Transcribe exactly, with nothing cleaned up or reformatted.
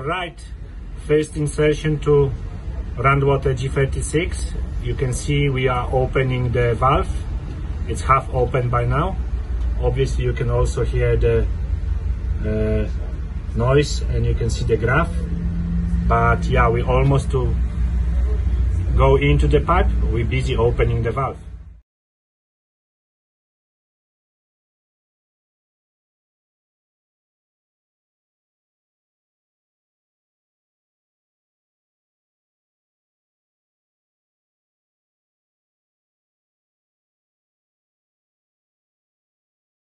Alright, first insertion to Randwater G thirty-six. You can see we are opening the valve. It's half open by now. Obviously you can also hear the uh, noise and you can see the graph. But yeah, we're almost to go into the pipe. We're busy opening the valve.